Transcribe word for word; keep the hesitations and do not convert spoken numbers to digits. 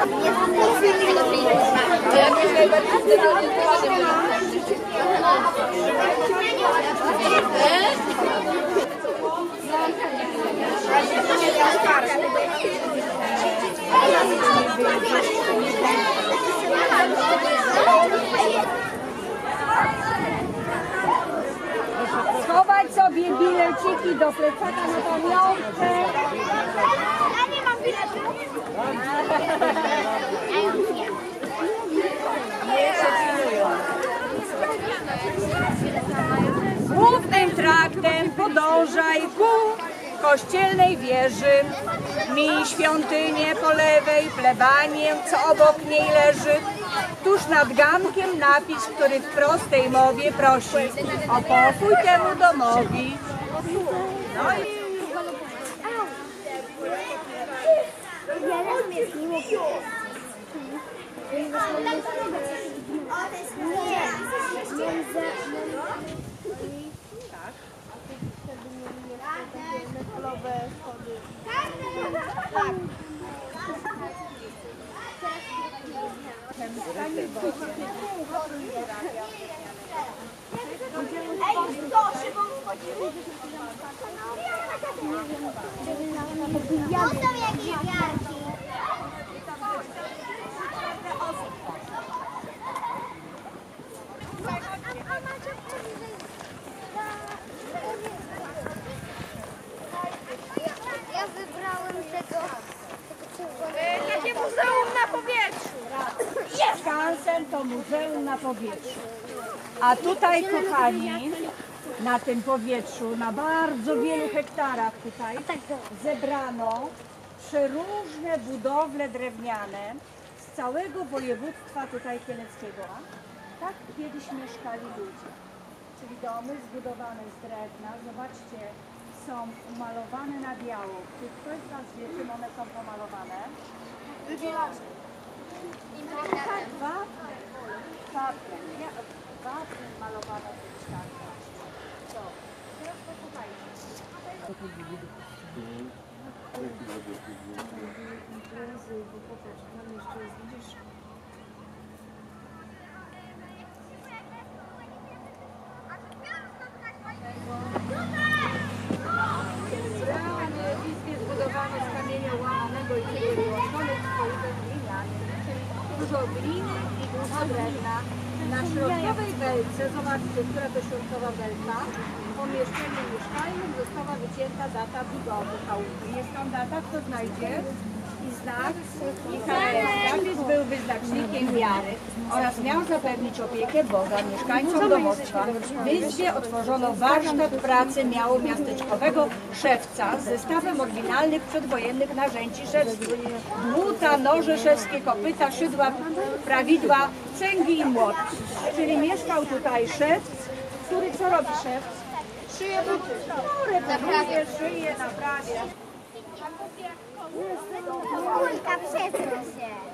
Schować sobie bileciki do plecaka na pamiątkę. Ja nie mam biletu. Głównym traktem podążaj ku kościelnej wieży. Miej świątynię po lewej, plebanię, co obok niej leży. Tuż nad gankiem napis, który w prostej mowie prosi o pokój temu domowi. No i... Ej, to szybko wchodzimy. To są jakieś wiarki. Ja wybrałem tego. Takie muzeum na powietrzu. Skansen to muzeum na powietrzu. A tutaj, kochani, na tym powietrzu, na bardzo wielu hektarach tutaj zebrano przeróżne budowle drewniane z całego województwa tutaj kieleckiego. Tak kiedyś mieszkali ludzie. Czyli domy zbudowane z drewna. Zobaczcie, są umalowane na biało. Czy ktoś z Was wie, czym one są pomalowane? Wapnem. Wapnem. Wapnem malowane w tych ścianach. Co? Teraz posłuchajcie. Izbie zbudowane z kamienia łamanego i wyłączone swoim gliniami. Dużo gliny i dużo drewna. Na środkowej belce, zobaczcie, która to środkowa belka, w pomieszczeniu mieszkalnym została wycięta data budowy chałupy. Jest tam data, kto znajdzie? I znak I K S. Zapis był wyznacznikiem wiary oraz miał zapewnić opiekę Boga mieszkańcom domostwa. W izbie otworzono warsztat pracy miało-miasteczkowego szewca z zestawem oryginalnych przedwojennych narzędzi szewskich. Dłuta, noże szewskie, kopyta, szydła, prawidła, cęgi i młot. Czyli mieszkał tutaj szewc, który co robi szewc? Szyje buty. No, reparuje, szyje, naprawia. Kulka, przesuń się.